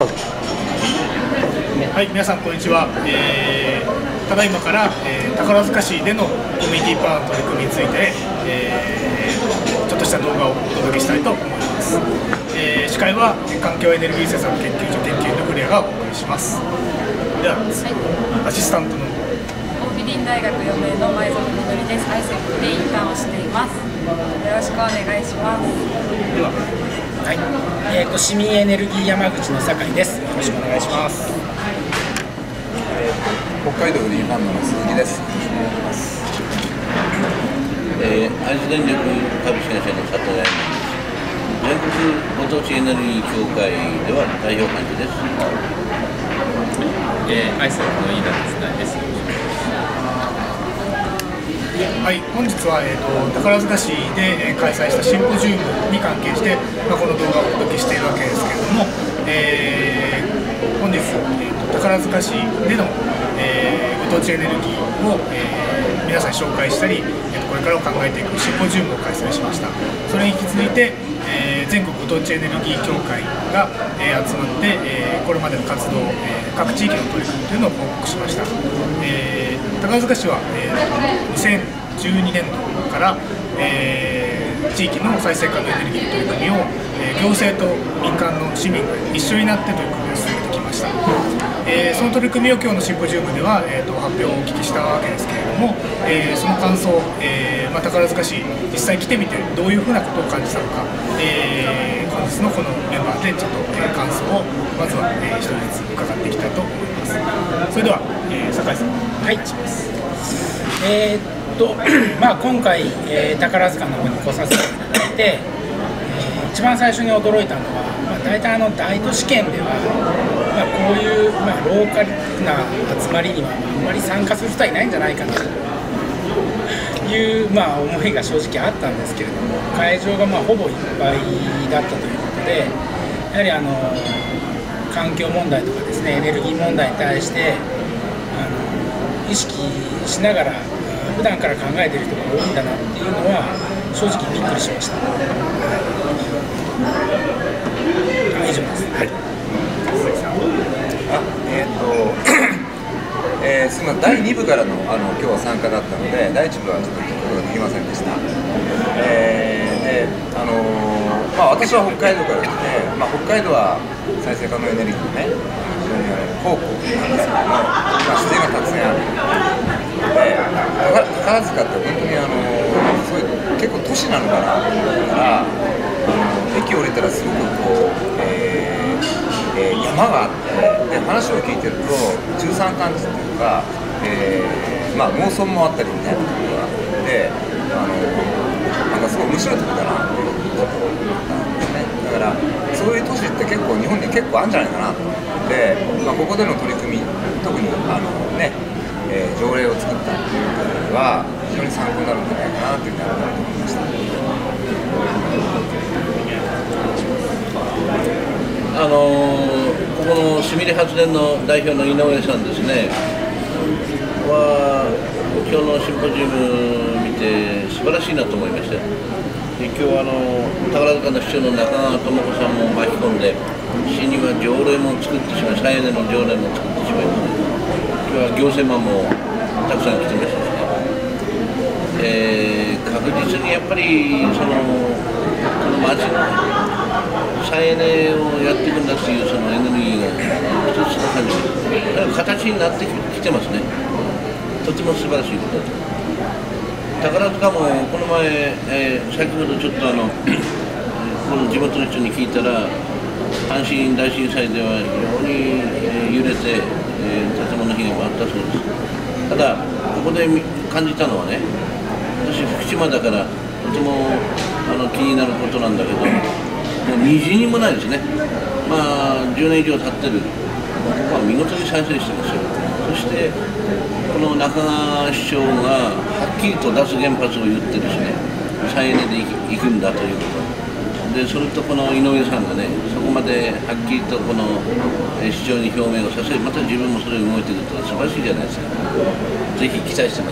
はい、皆さんこんにちは。ただいまから、宝塚市でのコミュニティパワーの取り組みについて、ちょっとした動画をお届けしたいと思います。司会は環境エネルギー政策研究所研究員の古谷がお送りします。では、アシスタントの桜美林大学4年の前園みどりです。ISEC でインターンをしています。よろしくお願いします。 では、 はい、市民エネルギー山口の酒井です。よろしくお願いします。 北海道グリーンファンドの鈴木です。 愛知電力株式会社の佐藤彩です。全国ご当地エネルギー協会では代表幹事です。 アイスの飯田です。 はい、本日は、宝塚市で、開催したシンポジウムに関係して、この動画をお届けしているわけですけれども、本日、宝塚市での、ご当地エネルギーを、皆さんに紹介したり、これからを考えていくシンポジウムを開催しました。それに引き続いて、全国ご当地エネルギー協会が、集まって、これまでの活動、各地域の取り組みというのを報告しました。宝塚市は、2012年度から、地域の再生可能エネルギーの取り組みを、行政と民間の市民が一緒になって取り組みを進めてきました。その取り組みを今日のシンポジウムでは、発表をお聞きしたわけですけれども、その感想、宝塚市実際来てみてどういうふうなことを感じたのか、本日のこのメンバーでちょっと、感想をまずは、一人ずつ伺っていきたいと思います。それでは、酒井さんお願いします。 今回、宝塚の方に来させていただいて、一番最初に驚いたのは、大体大都市圏では、こういう、ローカルな集まりにはあんまり参加する人はいないんじゃないかなという、思いが正直あったんですけれども、会場がほぼいっぱいだったということで、やはり環境問題とかですね、エネルギー問題に対して意識しながら普段から考えている人が多いんだなっていうのは正直びっくりしました。以上です。はい。 すみません、第2部からの今日は参加だったので、第1部はちょっと聞くことができませんでした。私は北海道から来て、北海道は再生可能エネルギーのね、非常に宝庫なんですけども、自然がたくさんある。宝塚って本当にそういう結構都市なのかなと思ったら、駅降りたらすごくこう、山があって、で話を聞いてると中山間地っていうか、農村もあったりみたいなところがあって、なんかすごい面白いところだなっていうことを思ったんですね。だからそういう都市って結構日本に結構あるんじゃないかなと思って、ここでの取り組み、特に条例を作ったっていうことには非常に参考になるんじゃないかなというふうに思いました。 ここのすみれ発電の代表の井上さんですねは今日のシンポジウム見て素晴らしいなと思いました。で今日は宝塚の市長の中川智子さんも巻き込んで市には条例も作ってしまい、再エネの条例も作ってしまいますね。今日は行政マンもたくさん来てましたしね、確実にやっぱりこの町の再エネをやっていくんだっていうそのエネルギーが一つの感じで形になってきてますね。とても素晴らしいことだと。宝塚もこの前、先ほどちょっとこの地元の人に聞いたら阪神大震災では非常に、揺れて、建物被害もあったそうです。ただここで感じたのはね、私福島だからとても気になることなんだけど、もうみじんにもないですね。10年以上経ってる、ここは見事に再生してますよ。そしてこの中川市長がはっきりと脱原発を言ってですね、再エネで行くんだということで、それとこの井上さんがね、そこまではっきりとこの市長に表明をさせる、また自分もそれを動いていると素晴らしいじゃないですか。ぜひ期待してます。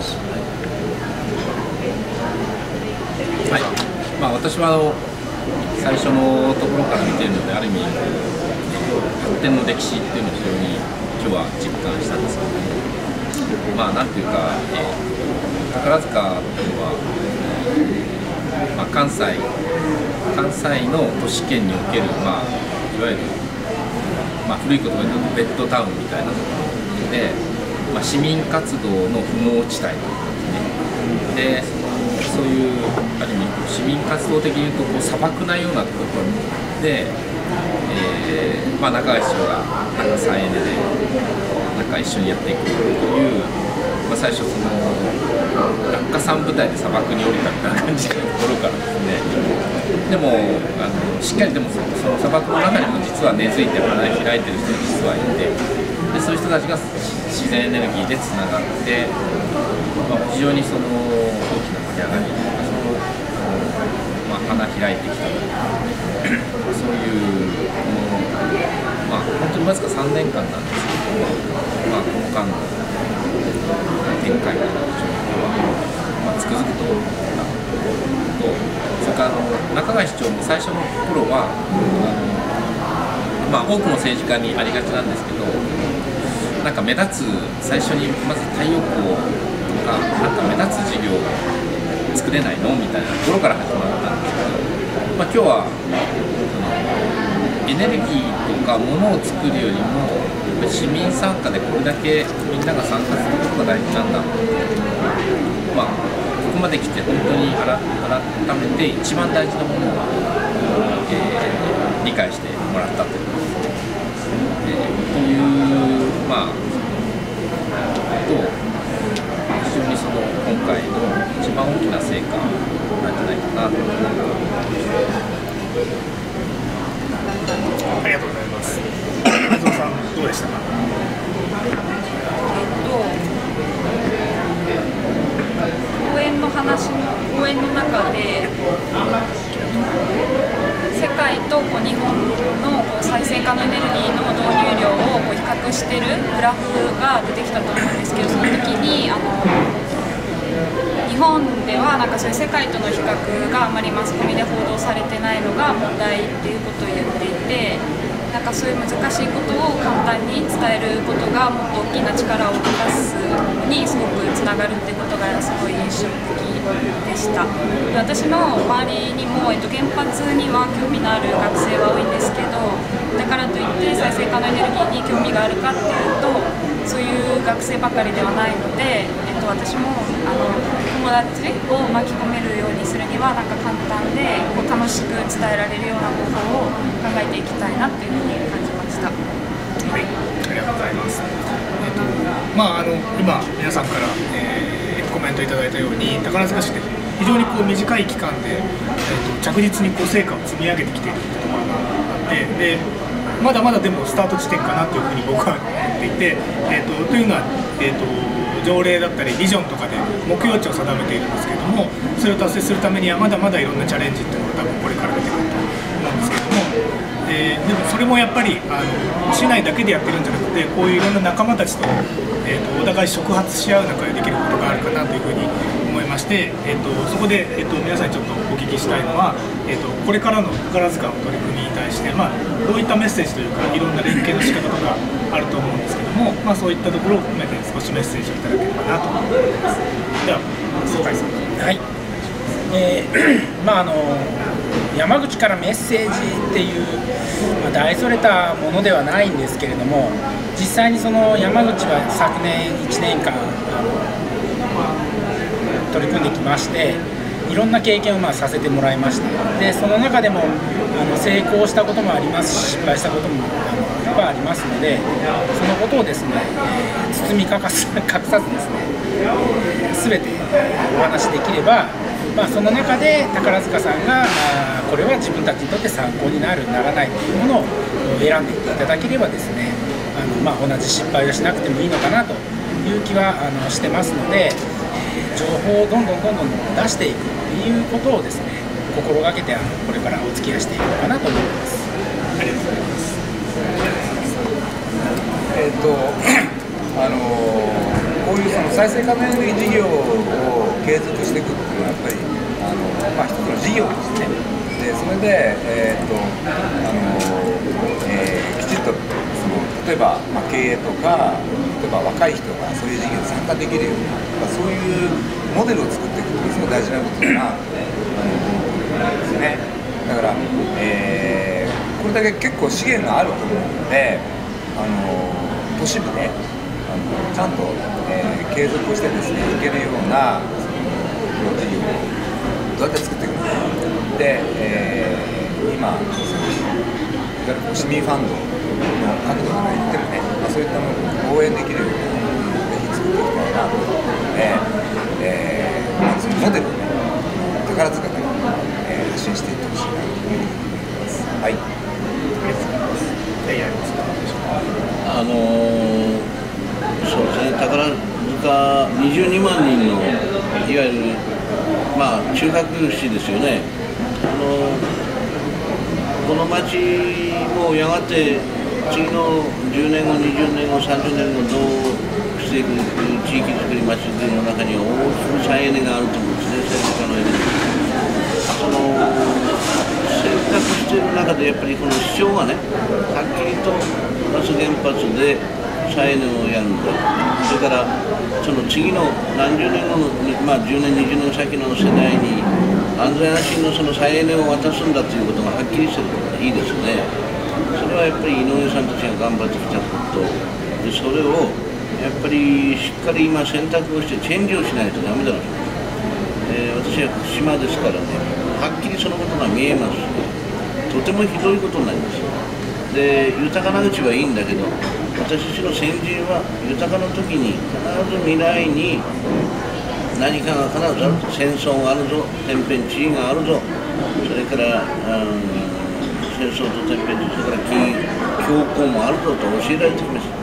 はい、私は最初のところから見ているので、ある意味発展の歴史っていうのを非常に今日は実感したんですけども、まあなんていうか、宝塚っていうのは、まあ、関西の都市圏における、まあ、いわゆる、まあ、古い言葉で言うとベッドタウンみたいなところで、まあ、市民活動の不毛地帯なんですね。でそういうある意味市民活動的に言うとこう砂漠なようなところで、まあ、中川市長がなんか再エネでなんか一緒にやっていくという、まあ、最初その落下傘部隊で砂漠に降りたみたいな感じのところからですね、でもしっかりでもその砂漠の中にも実は根付いて花開いてる人が実はいて、でそういう人たちが自然エネルギーでつながって、まあ、非常にその大きな盛り上がり、まあ、花開いてきたそういうまあ本当にわずか3年間なんですけども、まあ、この間の展開が非常にまあ、つくづくとそれから中川市長も最初の頃はまあ、多くの政治家にありがちなんですけど、なんか目立つ最初にまず太陽光とかなんか目立つ事業を作れないのみたいなところから始まったんですけど、まあ、今日はエネルギーとか物を作るよりも市民参加でこれだけみんなが参加することが大事なんだ、まあ、ここまで来て本当に改めて一番大事なものを、理解してもらったというこという、まあ、非常にその今回の一番大きな成果なんじゃないかなと思います。 ありがとうございます。松尾さんどうでしたか？ 講演の中で世界と日本の再生可能エネルギーの導入量を比較しているグラフが出てきたと思うんですけど、その時に日本ではなんかそういう世界との比較があまりマスコミで報道されてないのが問題っていうことを言っていて、なんかそういう難しいことを簡単に伝えることがもっと大きな力を生み出すのにすごくつながるっていうことがすごい印象的でした。私の周りにも、原発には興味のある学生は多いんですけど、だからといって再生可能エネルギーに興味があるかっていうとそういう学生ばかりではないので、私も友達を巻き込めるようにするにはなんか簡単で楽しく伝えられるような方法を考えていきたいなっていうふうに感じました。 はい、ありがとうございます。まあ今皆さんから、コメントいただいたように宝塚市で非常に短い期間で、着実に成果を積み上げてきているところがあって、でまだまだでもスタート地点かなというふうに僕は思っていて、というのは、条例だったりビジョンとかで目標値を定めているんですけれども、それを達成するためにはまだまだいろんなチャレンジっていうのが多分これから出てくると思うんですけれども、でもそれもやっぱり市内だけでやってるんじゃなくて、こういういろんな仲間たちと、お互い触発し合う中でできることがあるかなというふうに思いまして、そこで、皆さんにちょっとお聞きしたいのは、これからの宝塚の取り組みに対して、まあ、どういったメッセージというかいろんな連携の仕方とかあると思うんですけども、まあ、そういったところを含めて少しメッセージをいただければなと思います。では酒井さん。 はい、まあ山口からメッセージっていう、大それたものではないんですけれども、実際にその山口は昨年1年間取り組んできまして、いろんな経験をさせてもらいました。でその中でも成功したこともありますし、失敗したこともいっぱいありますので、そのことをですね、包み隠さずですね、全てお話しできれば、その中で宝塚さんがこれは自分たちにとって参考になるならないというものを選んでいただければですね、同じ失敗をしなくてもいいのかなという気はしてますので、情報をどんどん出していくということをですね、心がけてこれからお付き合いしていこうかなと思います。 ありがとうございます。 こういうその再生可能エネルギー事業を継続していくっていうのはやっぱり一つの事業ですね。でそれで、きちっ例えば、経営とか、例えば若い人がそういう事業に参加できるような、そういうモデルを作っていくというすごい大事なことだなと思うんですね。だから、これだけ結構資源があると思うので、都市部で、ちゃんと、継続してですねいけるような事業をどうやって作っていくのかで、今いわゆる市民ファンドの角度から言ってもね、そういったものを応援できるようにぜひ作っていきたいなと思うので、そのモデルをね宝塚から、発信していってほしいなというふうに思います。はい。 そうですね、宝塚22万人のいわゆる中核市ですよね。この町もやがて次の10年後、20年後、30年後どうしていく地域づくり、町づくりの中には大きく再エネがあると思うんですね、専門家のエネルギー。選択している中でやっぱりこの市長がね、はっきりと那須原発で再エネをやるんだ、それからその次の何十年後の、10年、20年先の世代に安全安心のその再エネを渡すんだということがはっきりしてるのがいいですね。それはやっぱり井上さんたちが頑張ってきたことで、それをやっぱりしっかり今選択をしてチェンジをしないとダメだろうと、私は福島ですからね、はっきりそのことが見えます。とてもひどいことになります。で、豊かなうちはいいんだけど、私たちの先人は豊かな時に必ず未来に何かが必ずあると、戦争があるぞ、天変地異があるぞ、それから、戦争と天変地異、それから恐慌もあるぞと教えられてきました。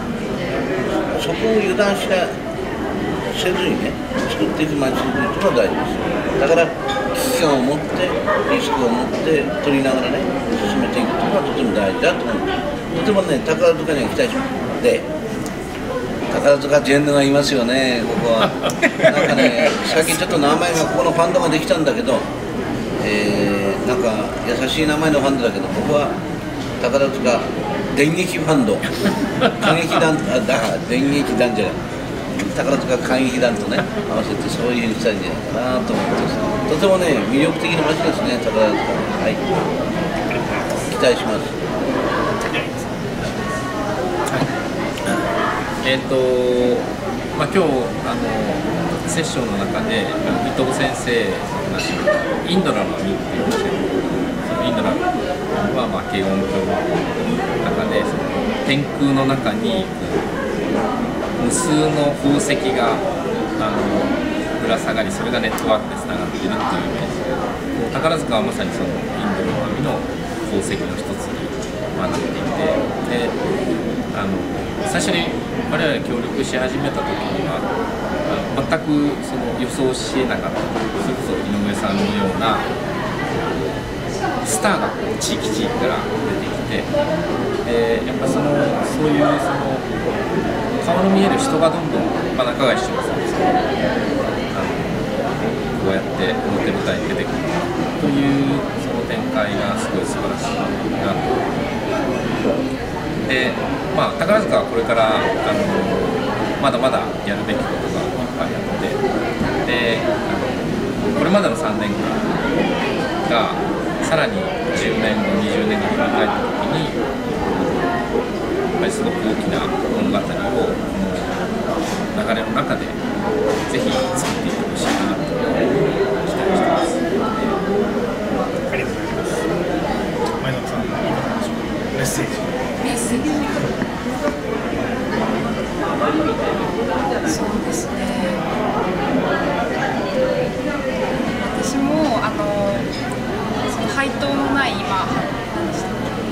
そこを油断せずにね、作っていく街づくりというのが大事です。だから危機感を持ってリスクを持って取りながらね進めていくというのはとても大事だと思います。とてもね、宝塚には期待します。で、宝塚ジェンヌがいますよね、ここは。なんかね、さっきちょっと名前がここのファンドができたんだけど、なんか優しい名前のファンドだけど、ここは宝塚電撃ファンド、歌劇団、電撃団じゃない、宝塚歌劇団とね合わせてそういうふうにしたいんじゃないかなと思ってます。とてもね魅力的な街ですね、宝塚。はい、期待します。 今日セッションの中で伊藤先生の話、インドラの実っていう話で、そのインドラは軽音響の中でその天空の中に無数の宝石がぶら下がり、それがネットワークでつながっているっていうイメージで、宝塚はまさにそのインドの実の宝石の一つになっていて、で最初に我々協力し始めた時には全くその予想しえなかった、それこそ井上さんのようなスターが地域から出てきて、やっぱそういう顔の見える人がどんどん、中川一生さんですけど、こうやって表舞台に出てくるというその展開がすごい素晴らしいなと。で、宝塚はこれからまだまだやるべきことがいっぱいあって、でこれまでの3年間がさらに10年後、20年後に振り返ったときに、やっぱりすごく大きな物語をこの流れの中でぜひ作っていってほしいなと期待しています。 ありがとうございます。前園さん、メッセージ。 そうですね。私もその配当のない今何でしたっけ、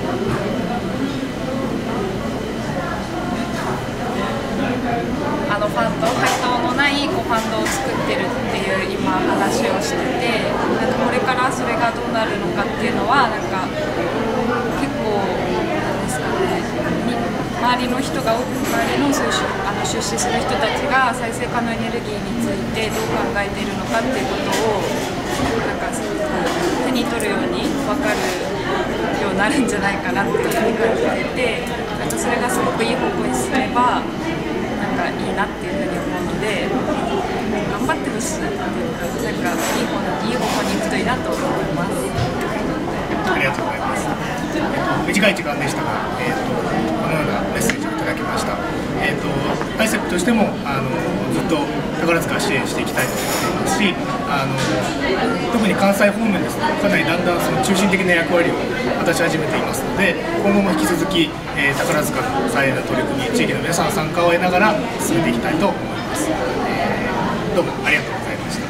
ファンド、配当のないファンドを作ってるっていう今話をしてて、なんかこれからそれがどうなるのかっていうのはなんか結構なんですかね、周りの人が周りのそういう出資する人たちが再生可能エネルギーについてどう考えているのかっていうことをなんか手に取るように分かるようなるんじゃないかなって感じてて、なんかそれがすごくいい方向に進めばなんかいいなっていうふうに思うので、頑張ってほしいっていうか、なんかいい方向に行くといいなと思います。 ありがとうございます。短い時間でしたが、このようなメッセージをいただきました。ICEP としてもずっと宝塚を支援していきたいと思っていますし、特に関西方面ですね、かなりだんだんその中心的な役割を果たし始めていますので、今後も引き続き、宝塚の再エネ取り組み、地域の皆さんの参加を得ながら進めていきたいと思います。どうもありがとうございました。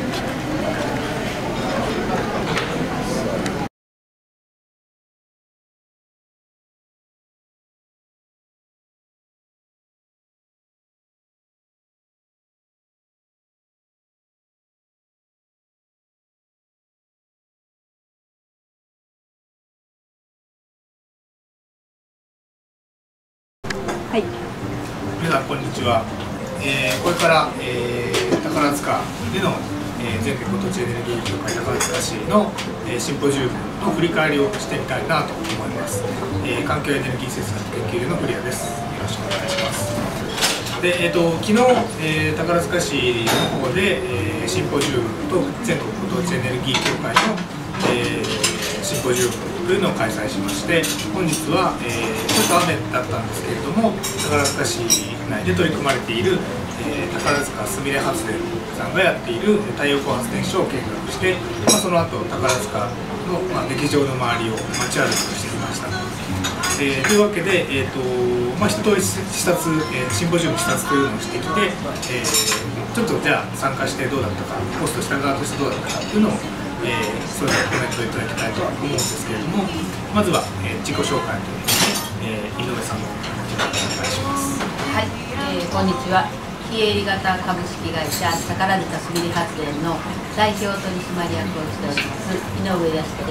はい、 皆さんこんにちは。これから、宝塚での、全国ご当地エネルギー協会宝塚市の、シンポジウムの振り返りをしてみたいなと思います。環境エネルギー政策研究所の古谷です。よろしくお願いします。で、昨日、宝塚市の方で、シンポジウムと全国ご当地エネルギー協会の、シンポジウムというのを開催しまして、本日は、ちょっと雨だったんですけれども、宝塚市内で取り組まれている、宝塚すみれ発電さんがやっている太陽光発電所を見学して、その後宝塚の、劇場の周りを街歩きをしてきました。というわけで、一通り視察、シンポジウム視察というのをしてきて、ちょっとじゃあ参加してどうだったか、ホストした側としてどうだったかというのをそれぞれコメントいただきたいとは思うんですけれども、まずは、自己紹介というので、井上さんのお願いします。 はい、こんにちは。非営利型株式会社宝塚すみれ発電の代表取締役をしております井上康子です。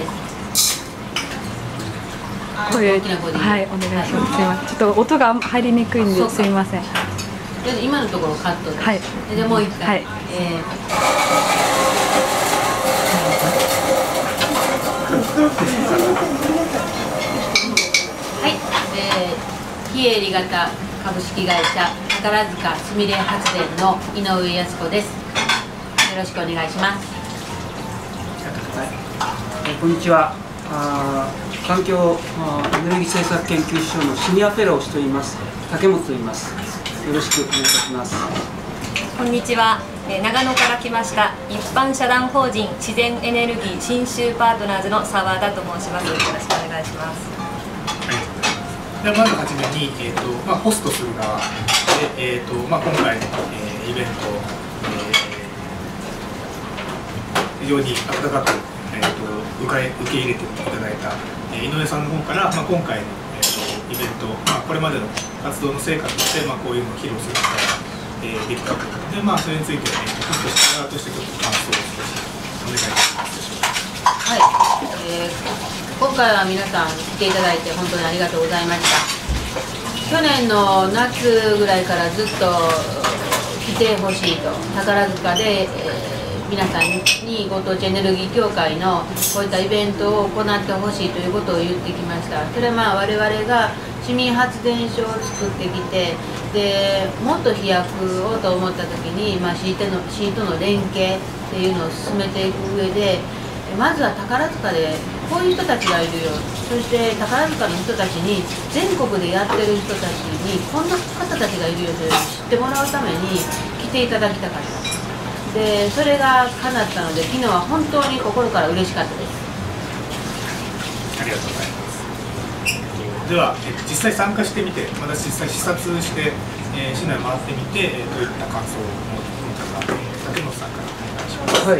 声、はい、お願いします。すみません。ちょっと音が入りにくいんですみません。 今のところカットです。 はい。 でもう一回。 はい。 はい、非営利型株式会社宝塚すみれ発電の井上康子です。よろしくお願いします。 こんにちは。環境エネルギー政策研究所のシニアフェローをしております竹本と言います。よろしくお願いいたします。 こんにちは。長野から来ました一般社団法人自然エネルギー信州パートナーズの澤田と申します。よろしくお願いします。 ではまずはじめに、ホストする側で、今回の、イベント、非常に温かく、受け入れていただいた、井上さんの方から、今回の、イベント、これまでの活動の成果として、こういうのを披露する機会が、できたということで、それについて、ホストした側としてちょっと感想を少しお願いします。 はい、今回は皆さん来ていただいて本当にありがとうございました。去年の夏ぐらいからずっと来てほしいと、宝塚で、皆さんにご当地エネルギー協会のこういったイベントを行ってほしいということを言ってきました。それは我々が市民発電所を作ってきて、でもっと飛躍をと思った時に、市との連携っていうのを進めていく上で、まずは宝塚でこういう人たちがいるよ、そして宝塚の人たちに全国でやってる人たちにこんな方たちがいるよというのを知ってもらうために来ていただきたかった。でそれが叶ったので、昨日は本当に心から嬉しかったです。 ありがとうございます。では実際参加してみて、また実際視察して、市内回ってみて、どういった感想を持ったか、竹本さんからお願いします。 はい、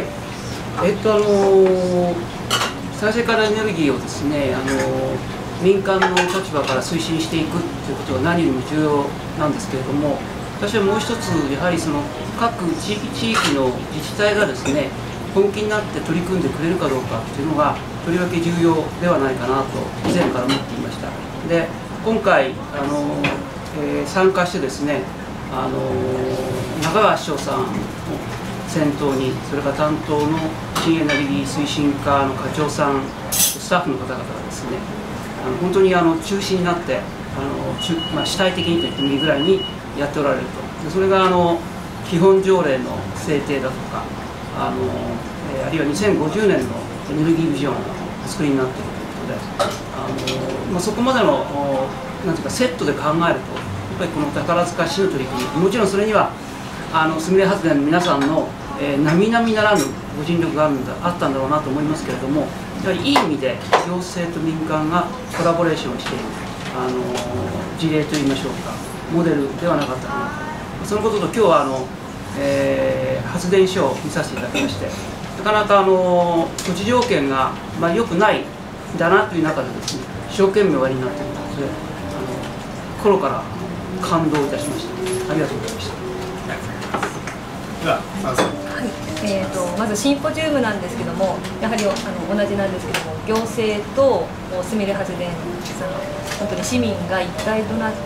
再生可能エネルギーをですね、民間の立場から推進していくということが何よりも重要なんですけれども、私はもう一つ、やはりその各地域の自治体がですね、本気になって取り組んでくれるかどうかというのが、とりわけ重要ではないかなと、以前から思っていました。で、今回、参加してですね、中川市長さんを先頭に、それから担当の新エネルギー推進課の課長さん、スタッフの方々がですね、 本当に中心になって主体的にと言ってもいいぐらいにやっておられると。でそれが基本条例の制定だとかあるいは2050年のエネルギービジョンをお作りになっているということでそこまでのなんていうかセットで考えるとやっぱりこの宝塚市の取り組みもちろんそれにはすみれ発電の皆さんの並々ならぬご尽力があったんだろうなと思いますけれどもやはりいい意味で行政と民間がコラボレーションしている事例といいましょうかモデルではなかったかなとそのことと今日は発電所を見させていただきましてなかなか土地条件が良くないんだなという中でですね一生懸命おやりになっているので心から感動いたしましたありがとうございました。 はい、まずシンポジウムなんですけどもやはり同じなんですけども行政とすみれ発電本当に市民が一体となって、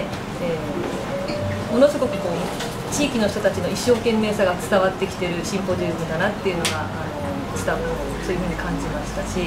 ものすごく地域の人たちの一生懸命さが伝わってきてるシンポジウムだなっていうのがそういうふうに感じましたし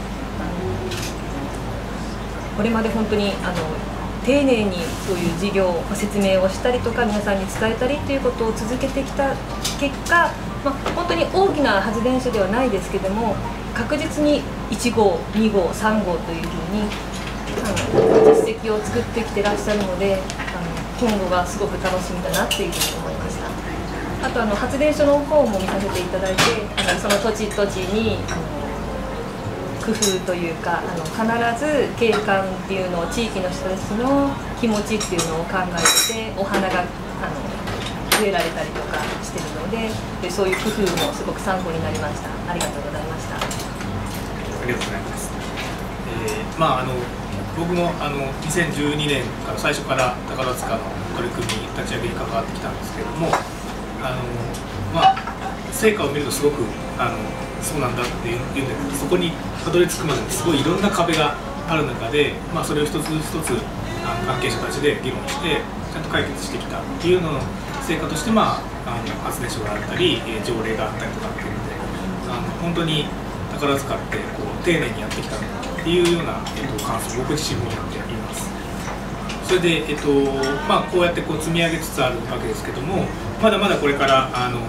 これまで本当に丁寧にそういう事業説明をしたりとか皆さんに伝えたりということを続けてきた結果、本当に大きな発電所ではないですけども確実に1号、2号、3号というふうに実績を作ってきてらっしゃるので今後がすごく楽しみだなっていうふうに思いました。あと発電所の方も見させていただいてその土地土地に工夫というか必ず景観っていうのを地域の人たちの気持ちっていうのを考えてお花が植えられたりとかしてるのでそういう工夫もすごく参考になりました。ありがとうございました。 ありがとうございます。僕も2012年から最初から宝塚の取り組み立ち上げに関わってきたんですけれども成果を見るとすごくそうなんだっていうんだけどそこにたどり着くまでにすごいいろんな壁がある中で、それを一つ一つ関係者たちで議論してちゃんと解決してきたっていうのの成果として、発電所があったり条例があったりとかっていうので本当に宝塚って丁寧にやってきたっていうような、感想を僕自身も持っています。それで、こうやって積み上げつつあるわけですけどもまだまだこれから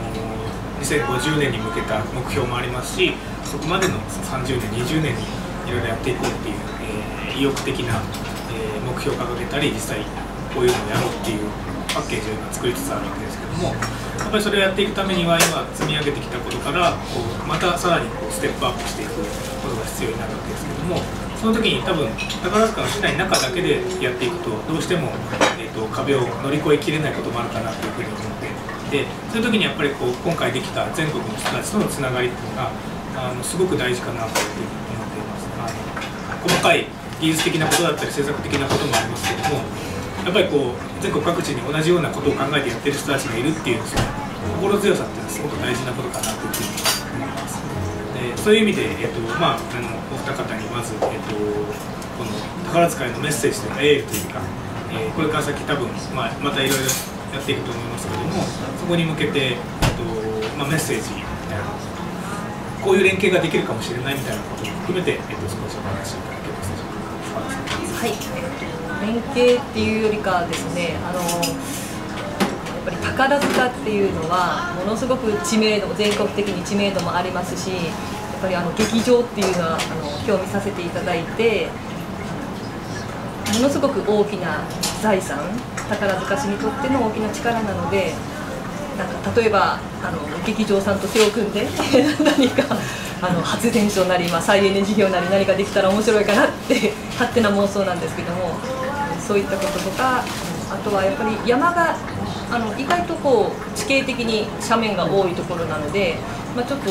2050年に向けた目標もありますしそこまでの30年20年にいろいろやっていこうっていう、意欲的な、目標を掲げたり実際こういうのをやろうっていうパッケージを今作りつつあるわけですけどもやっぱりそれをやっていくためには今積み上げてきたことからまたさらにステップアップしていくことが必要になるわけですけどもその時に多分宝塚の市内の中だけでやっていくとどうしても、壁を乗り越えきれないこともあるかなというふうに思ってでそういう時にやっぱり今回できた全国の人たちとのつながりっていうのがすごく大事かなというふうに思っています。細かい技術的なことだったり政策的なこともありますけどもやっぱり全国各地に同じようなことを考えてやってる人たちがいるっていうその心強さっていうのはすごく大事なことかなというふうに思います。でそういう意味で、お二方にまず、この宝塚へのメッセージというかエールというか、これから先多分、またいろいろやっていくと思いますけどもそこに向けて、メッセージこういう連携ができるかもしれないみたいなことも含めて、少しお話しいただけますでしょうか。 はい、連携っていうよりかですねやっぱり宝塚っていうのはものすごく知名度全国的に知名度もありますしやっぱり劇場っていうのは今日見させていただいてものすごく大きな財産宝塚市にとっての大きな力なので例えば劇場さんと手を組んで何か発電所なり、再エネ事業なり何かできたら面白いかなって勝手な妄想なんですけどもそういったこととかあとはやっぱり山が意外と地形的に斜面が多いところなので、ちょっと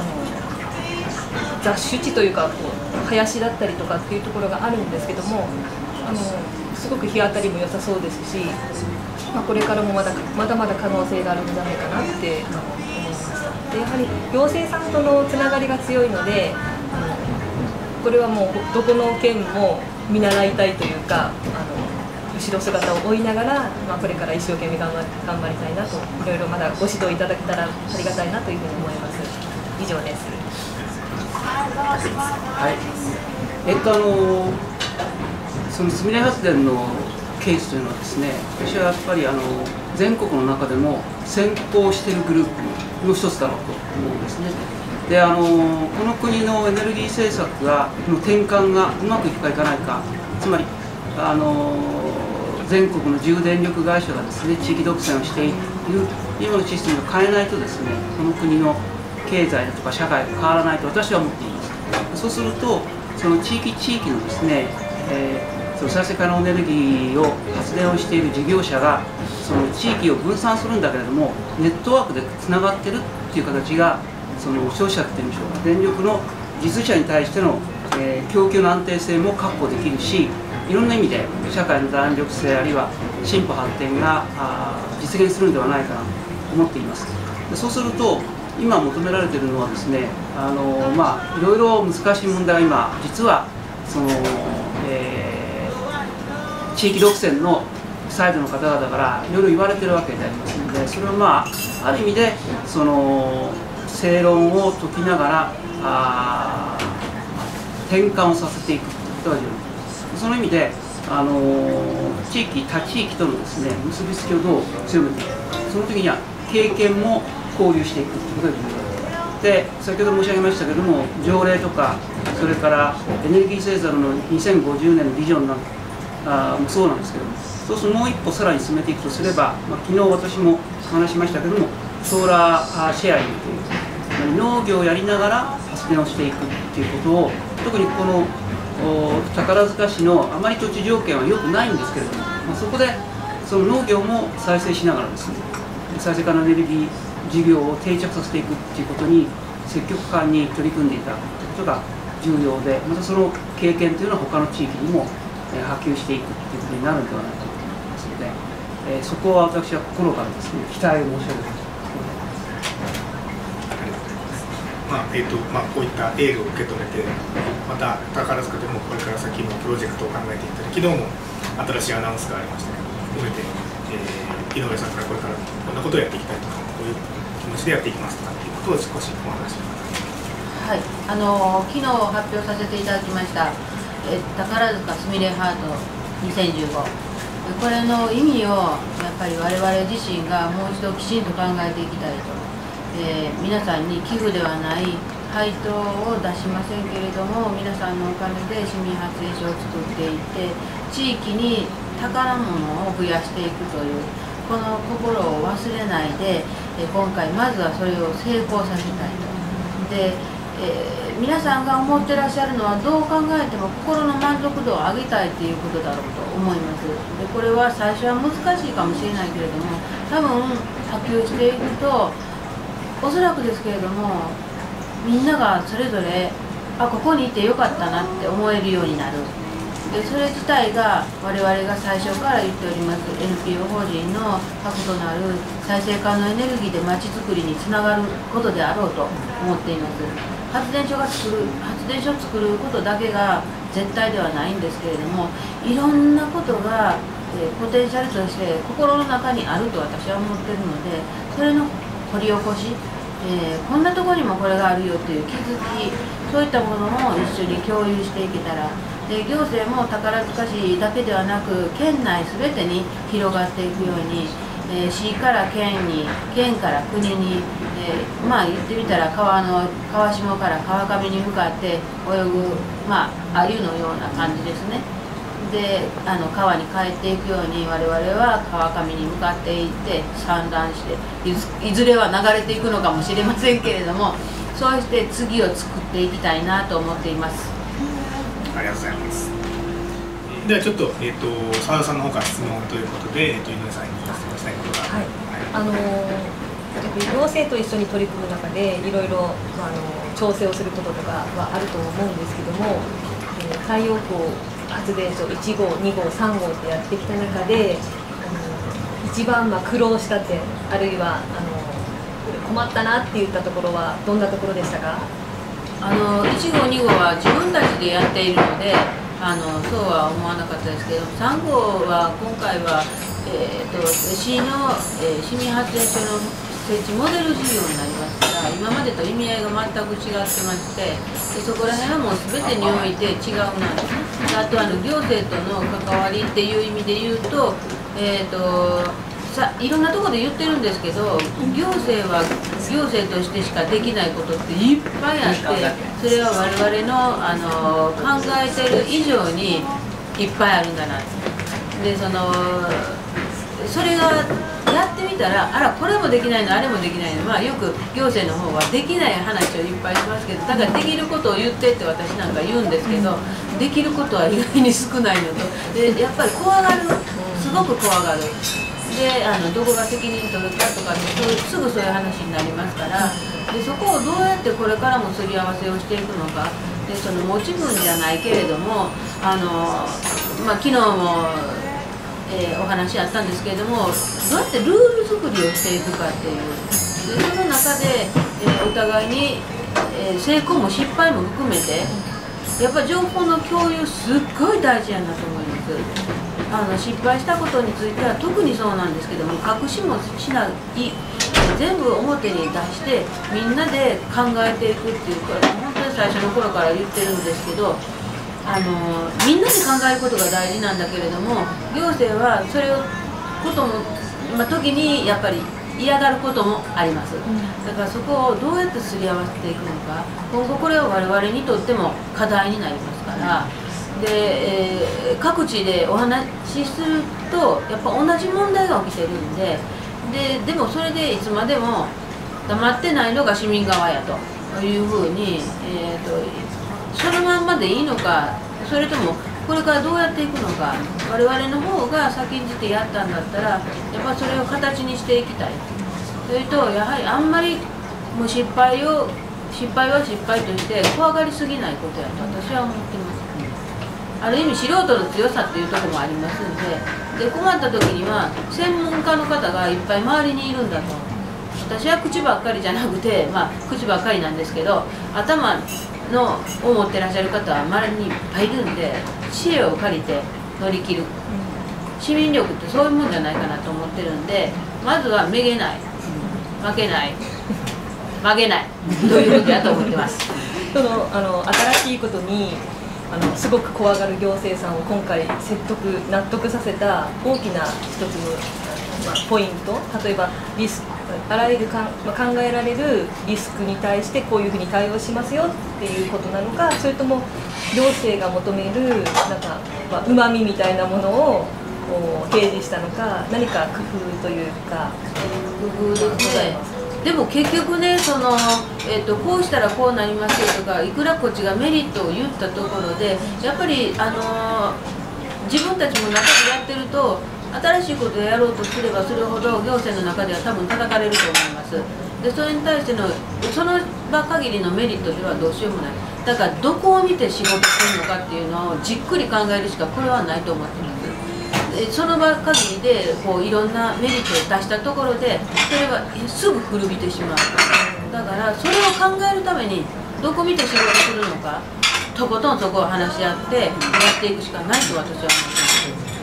雑種地というか林だったりとかっていうところがあるんですけどもすごく日当たりも良さそうですし、これからもまだまだ可能性があるんじゃないかなって思いました。でやはり行政さんとのつながりが強いのでこれはもうどこの県も見習いたいというか後ろ姿を追いながら、これから一生懸命頑張りたいなといろいろまだご指導いただけたらありがたいなというふうに思います。以上です。 はい。 そのすみれ発電のケースというのはですね、私はやっぱり全国の中でも先行しているグループの一つだろうと思うんですね。でこの国のエネルギー政策の転換がうまくいくかいかないか、つまり全国の重電力会社がですね地域独占をしている今のシステムを変えないとですね、この国の経済とか社会が変わらないと私は思っています。そうするとその地域のですね、その再生可能エネルギーを発電をしている事業者がその地域を分散するんだけれども、ネットワークでつながってるっていう形がその消費者っていうんでしょうか、電力の実需者に対しての、供給の安定性も確保できるし、いろんな意味で社会の弾力性あるいは進歩発展が実現するんではないかなと思っています。でそうすると今求められているのはですね、いろいろ難しい問題が今実はその、地域独占のサイドの方々からいろいろ言われているわけでありますので、それはある意味でその正論を解きながら転換をさせていくということが重要です。その意味で他地域とのですね結びつきをどう強めていくか、その時には経験も交流していくということが重要で、先ほど申し上げましたけれども、条例とかそれからエネルギー政策の2050年のビジョンもそうなんですけども、そうするともう一歩さらに進めていくとすれば、昨日私も話しましたけども、ソーラーシェアリングという農業をやりながら発電をしていくということを、特にこの宝塚市のあまり土地条件は良くないんですけれども、そこでその農業も再生しながらですね、再生可能エネルギー事業を定着させていくということに積極果敢に取り組んでいただくということが重要で、またその経験というのは他の地域にも波及していくということになるのではないかと思いますので、そこは私は心からですね期待を申し上げたいとこういったエールを受け止めて、また宝塚でもこれから先のプロジェクトを考えていただき、昨日も新しいアナウンスがありましたけど、含めて、井上さんからこれからこんなことをやっていきたいとか、こういう気持ちでやっていきますとかっていうことを少しお話しください。 はい、昨日発表させていただきました宝塚すみれハート2015、これの意味をやっぱり我々自身がもう一度きちんと考えていきたいと、皆さんに寄付ではない配当を出しませんけれども、皆さんのお金で市民発電所を作っていって地域に宝物を増やしていくというこの心を忘れないで、今回まずはそれを成功させたいと。で皆さんが思ってらっしゃるのはどう考えても心の満足度を上げたいということだろうと思います。でこれは最初は難しいかもしれないけれども、多分波及していくとおそらくですけれども、みんながそれぞれここにいてよかったなって思えるようになる。でそれ自体が我々が最初から言っております NPO 法人の核となる再生可能エネルギーでまちづくりにつながることであろうと思っています。発電所を作ることだけが絶対ではないんですけれども、いろんなことがポテンシャルとして心の中にあると私は思っているので、それの掘り起こし、こんなところにもこれがあるよという気づき、そういったものを一緒に共有していけたら、で行政も宝塚市だけではなく県内すべてに広がっていくように、市から県に、県から国に、言ってみたら川下から川上に向かって泳ぐ、鮎のような感じですね。で川に帰っていくように我々は川上に向かっていって産卵して、いずれは流れていくのかもしれませんけれども、そうして次を作っていきたいなと思っています。 ありがとうございます。ではちょっと澤田さんの方から質問ということで、井上さんに質問したいことが、 行政と一緒に取り組む中でいろいろ調整をすることとかはあると思うんですけども、太陽光発電所1号、2号、3号ってやってきた中で一番苦労した点、あるいは困ったなって言ったところはどんなところでしたか？ 1号、2号は自分たちでやっているのでそうは思わなかったですけど、3号は今回は、市の、市民発電所の設置モデル事業になりますから、今までと意味合いが全く違ってまして、でそこら辺はもう全てにおいて違うなんですね。 あと行政との関わりっていう意味で言うと、いろんなところで言ってるんですけど、行政は行政としてしかできないことっていっぱいあって、それは我々の、考えてる以上にいっぱいあるんだな。でそれがやってみたら、あらこれもできないのあれもできないの、よく行政の方はできない話をいっぱいしますけど、だからできることを言ってって私なんか言うんですけど、できることは意外に少ないのと、でやっぱり怖がる、すごく怖がる。でどこが責任取るかとかすぐそういう話になりますから、でそこをどうやってこれからもすり合わせをしていくのか、でその持ち分じゃないけれども昨日も、お話あったんですけれども、どうやってルール作りをしていくかっていう、でその中で、お互いに、成功も失敗も含めてやっぱり情報の共有すっごい大事やなと思います。失敗したことについては特にそうなんですけども、隠しもしない、全部表に出してみんなで考えていくっていうか、本当に最初の頃から言ってるんですけど、みんなで考えることが大事なんだけれども、行政はそれをことも、時にやっぱり嫌がることもあります。だからそこをどうやってすり合わせていくのか、今後これは我々にとっても課題になりますから。で、各地でお話しするとやっぱ同じ問題が起きてるんで、でもそれでいつまでも黙ってないのが市民側やというふうに、そのまんまでいいのか、それともこれからどうやっていくのか、我々の方が先んじてやったんだったらやっぱそれを形にしていきたい。それとやはりあんまりもう失敗は失敗として怖がりすぎないことやと私は思ってます。ある意味素人の強さっていうところもありますんで、困った時には専門家の方がいっぱい周りにいるんだと。私は口ばっかりじゃなくて、口ばっかりなんですけど、頭のを持ってらっしゃる方は周りにいっぱいいるんで、知恵を借りて乗り切る、市民力ってそういうもんじゃないかなと思ってるんで、まずはめげない、負けない曲げないということだと思ってます。 新しいことにすごく怖がる行政さんを今回納得させた大きな一つの、ポイント、例えばあらゆる考えられるリスクに対してこういうふうに対応しますよっていうことなのか、それとも行政が求めるうまみみたいなものを提示したのか、何か工夫というか工夫ですね。でも結局ね、こうしたらこうなりますよとか、いくらこっちがメリットを言ったところで、やっぱり自分たちも中でやってると、新しいことをやろうとすればするほど行政の中では多分叩かれると思います。でそれに対してのその場限りのメリットではどうしようもない。だからどこを見て仕事するのかっていうのをじっくり考えるしかこれはないと思ってます。その場限りでいろんなメリットを出したところでそれはすぐ古びてしまう。だからそれを考えるためにどこ見て仕事するのか、とことんそこを話し合ってやっていくしかないと私は思ってます。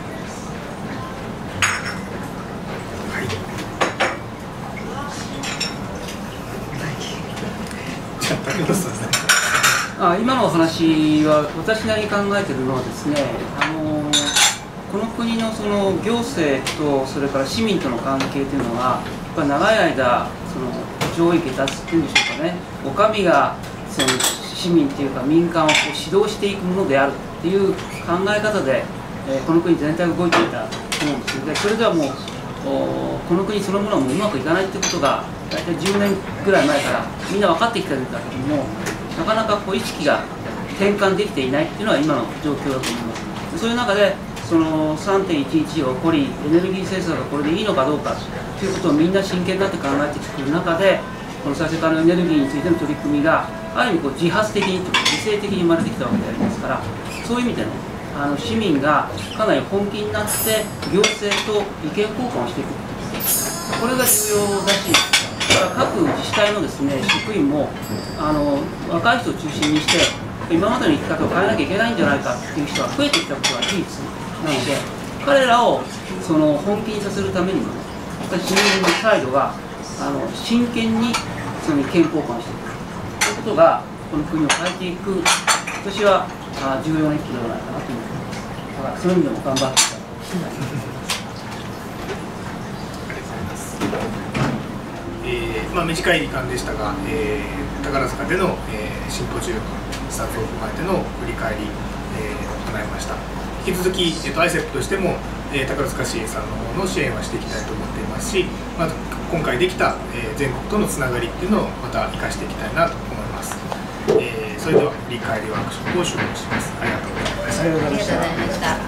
今のお話は私なりに考えているのはですね、この国の行政とそれから市民との関係というのはやっぱ長い間上位下達っていうんでしょうかね、お上が市民っていうか民間を指導していくものであるっていう考え方で、この国全体が動いていたと思うんですよ。でそれではもうこの国そのものもうまくいかないってことが大体10年ぐらい前からみんな分かってきてるんだけども、なかなか意識が転換できていないっていうのは今の状況だと思います。そういう中で3.11 が起こり、エネルギー政策がこれでいいのかどうかということをみんな真剣になって考えてくる中で、この再生可能エネルギーについての取り組みがある意味自発的にというか自制的に生まれてきたわけでありますから、そういう意味でね、市民がかなり本気になって行政と意見交換をしていくということ、これが重要だし、各自治体のですね職員も若い人を中心にして今までの生き方を変えなきゃいけないんじゃないかっていう人が増えてきたことは事実なので、彼らを本気にさせるためにも、市民のサイドが真剣に意見交換をしていくということがこの国を変えていく、私は重要な一歩ではないかなと思ってます。だからそういう意味でも頑張っていただきたいと思います。 短い時間でしたが、宝塚での、シンポジウム視察を踏まえての振り返り、行いました。引き続き、ICEP としても、宝塚市さんの方の支援はしていきたいと思っていますし、今回できた、全国とのつながりっていうのをまた生かしていきたいなと思います。それでは振り返りワークショップを終了します。ありがとうございました。 ありがとうございました。